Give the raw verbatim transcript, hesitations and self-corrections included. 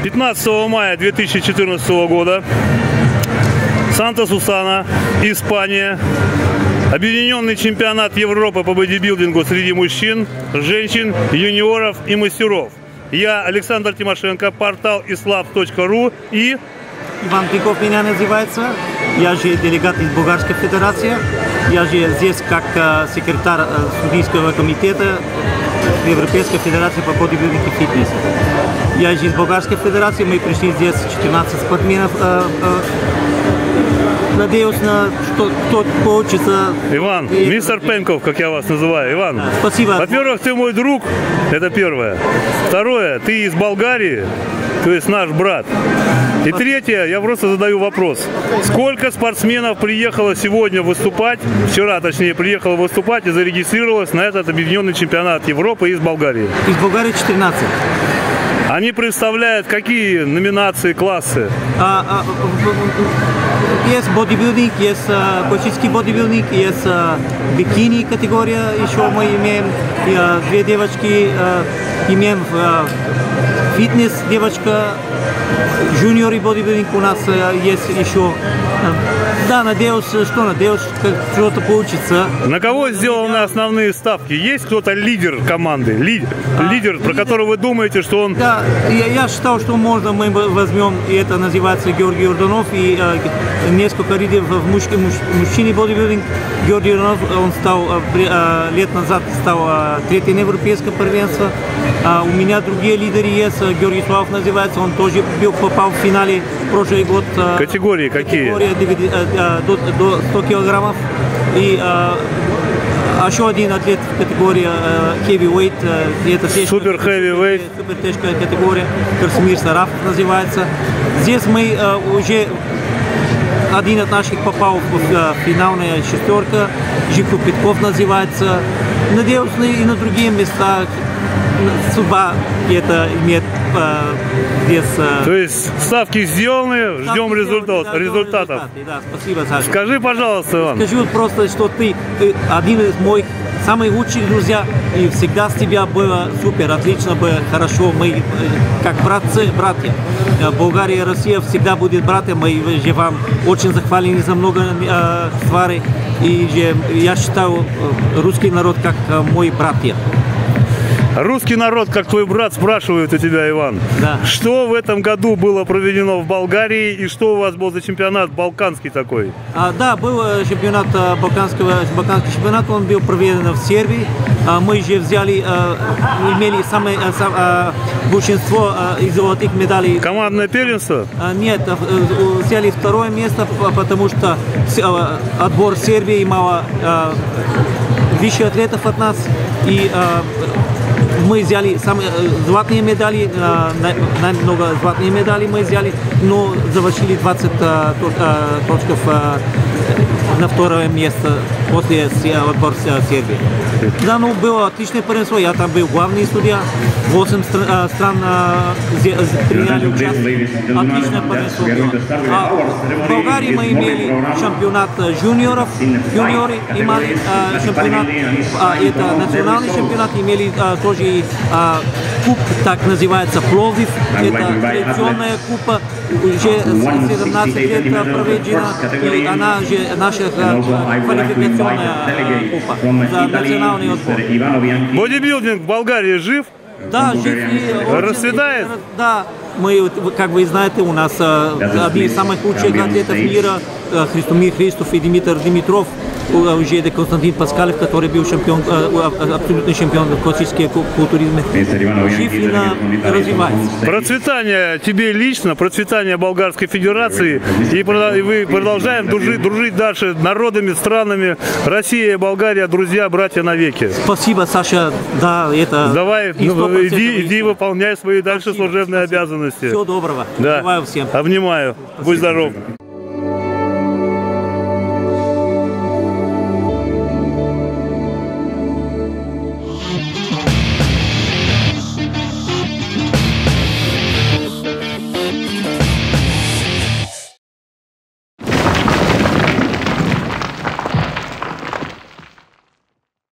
пятнадцатого мая две тысячи четырнадцатого года, Санта-Сусана, Испания. Объединенный чемпионат Европы по бодибилдингу среди мужчин, женщин, юниоров и мастеров. Я Александр Тимошенко, портал ислаб точка ру и... Иван Тыков меня называется. Я же делегат из Болгарской Федерации. Я же здесь как секретарь судейского комитета Европейской Федерации по бодибилдингу и фитнесу. Я же из Болгарской Федерации. Мы пришли здесь четырнадцать спортсменов. Надеюсь, на что кто-то получится. Иван, и... мистер Пенков, как я вас называю. Иван, да, спасибо. Во-первых, ты мой друг, это первое. Второе, ты из Болгарии, то есть наш брат. И третье, я просто задаю вопрос. Сколько спортсменов приехало сегодня выступать, вчера точнее, приехало выступать и зарегистрировалось на этот объединенный чемпионат Европы из Болгарии? Из Болгарии четырнадцать. Они представляют какие номинации, классы? А, а, есть бодибилдинг, есть а, классический бодибилдинг, есть а, бикини категория, еще мы имеем и, а, две девочки, а, имеем а, фитнес девочка, junior бодибилдинг у нас а, есть еще. Да, надеюсь, что надеюсь, как что-то получится. На кого сделаны основные ставки? Есть кто-то лидер команды? Лидер, а, лидер, про лидер. Которого вы думаете, что он... Да, я, я считал, что можно мы возьмем, и это называется Георгий Йорданов, и э, несколько лидеров в муж, муж, мужчине бодибилдинг. Георгий Йорданов, он стал, э, лет назад стал э, третьим на европейском первенстве. А у меня другие лидеры есть, Георгий Славов называется, он тоже был, попал в финале прошлый год. Э, категории какие? Категория До, до ста килограммов. И а, еще один атлет в категории а, heavyweight. А, это супер heavyweight. Супер тяжкая категория. Красимир Сарафов называется. Здесь мы а, уже один от наших попал в а, финальная шестерка. Жико Петков называется. Надеюсь, и на другие места судьба это имеет а, здесь. А... То есть ставки сделаны, ставки ждем результат, да, результатов. Да, спасибо, Саша. Скажи, пожалуйста, Иван. Скажу просто, что ты, ты один из моих самых лучших друзей, и всегда с тебя было супер, отлично было, хорошо. Мы как братцы, братья. Болгария и Россия всегда будет братья. Мы же вам очень захвалены за много э, тварей. И же, я считаю русский народ как э, мой братья. Русский народ, как твой брат, спрашивает у тебя, Иван. Да. Что в этом году было проведено в Болгарии и что у вас был за чемпионат балканский такой? А, да, был чемпионат балканского, балканский чемпионат, он был проведен в Сербии. А, мы же взяли, а, имели самое, а, большинство а, из золотых медалей. Командное первенство? А, нет, а, взяли второе место, потому что а, отбор Сербии имел а, выше атлетов от нас. И а, мы взяли самые золотые медали, много золотые медали мы взяли, но завершили двадцать точков на второе место после отбора Сербии. Да, ну было отличное первенство, я там был главный судья, восемь стран приняли участие, отличное первенство было. А в Болгарии мы имели чемпионат жуниоров, юниоры имели чемпионат, это национальный чемпионат, имели тоже куб, так называется Пловдив, это традиционная купа, уже семнадцать лет проведена, и она же наша квалификационная купа за национальный отбор. Бодибилдинг в Болгарии жив? Да, жив и расцветает? Да, мы, как вы знаете, у нас одни из самых лучших атлетов мира, Христомир Христов и Димитр Димитров, уже это Константин Паскалев, который был чемпион, абсолютный чемпион в классическом культуризме. Жив и развивается. Процветание тебе лично, процветание Болгарской Федерации, и вы продолжаем дружить, дружить дальше народами, странами. Россия, Болгария, друзья, братья навеки. Спасибо, Саша. Да, это... Давай, ну, иди, иди выполняй свои дальше Спасибо. служебные Спасибо. обязанности. Всего доброго. Да. Желаю всем. Обнимаю. Спасибо. Будь здоров.